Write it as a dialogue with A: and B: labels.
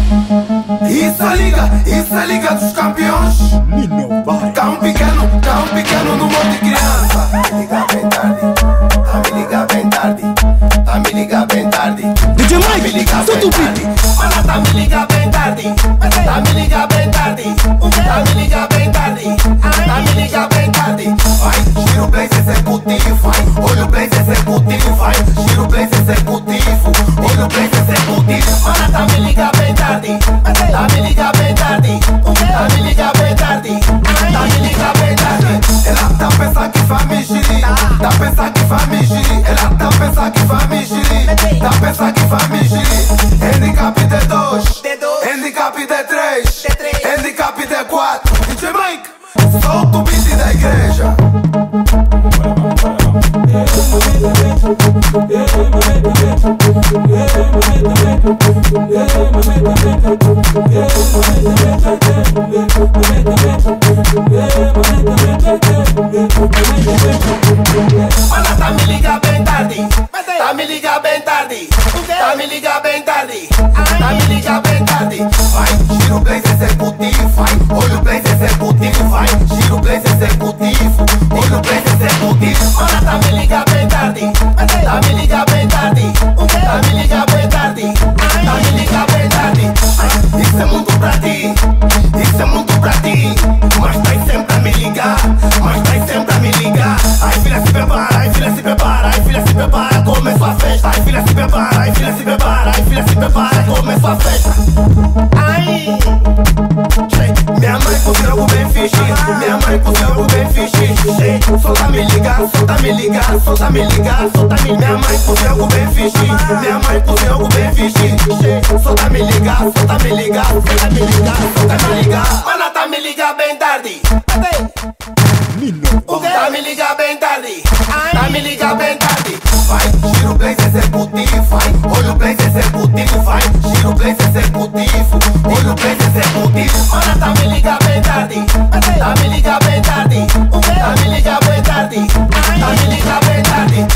A: Isso é Liga dos Campeões. Cão pequeno no monte de criança. Tá me liga bem tarde, tá me liga bem tarde, tá me liga bem tarde.
B: DJ Mike, solta o beat.
A: Mana, tá me liga bem tarde, tá me liga bem tarde, tá me liga bem tarde, tá me liga bem tarde. Vai, gira o blaze executivo, vai, olha o blaze executivo, vai, gira o blaze executivo, olha o blaze executivo. Mana, tá me liga bem tarde, tá me liga bem tarde, tá me liga bem tarde, tá me liga bem tarde. Ela tá pensando que vai me girir, tá pensando que vai me girir, ela tá pensando que vai me girir, tá pensando que vai me girir. Handicap D2, handicap D3, handicap D4. DJ Mike, solta o beat da igreja. Mana, tá me liga bem tarde, tá me liga bem tarde, tá me liga bem tarde, tá me liga bem tarde. Vai, gira o blaze executivo, vai, olha o blaze executivo, vai, gira o blaze executivo, olha o blaze executivo. Mana, tá me liga bem tarde, tá me liga bem tarde, tá me liga bem tarde, tá me liga bem tarde. Isso é muito pra ti, isso é muito pra ti, mas vai sempre a me ligar, mas vai sempre a me ligar. Ai filha se prepara, ai filha se prepara, ai filha se prepara, começou a festa. Ai filha se prepara, ai filha se prepara, ai filha se prepara, começou a festa. Ai, minha mãe cozinha algo bem fixe, minha mãe cozinha algo bem fixe. Solta me ligar, solta me ligar, solta me ligar, solta me. Minha mãe cozinha algo bem fixe, minha mãe cozinha algo bem fixe. Solta me ligar, solta me ligar, solta me ligar, solta me ligar. Mana, tá me liga bem tarde, tá me liga bem tarde, tá me liga bem tarde. Vai, gira o blaze executivo, vai, olha o blaze executivo, vai, gira o blaze executivo, olha o blaze executivo. Mana, tá me liga bem tarde, tá me liga bem tarde, tá me liga bem tarde, tá me liga bem tarde.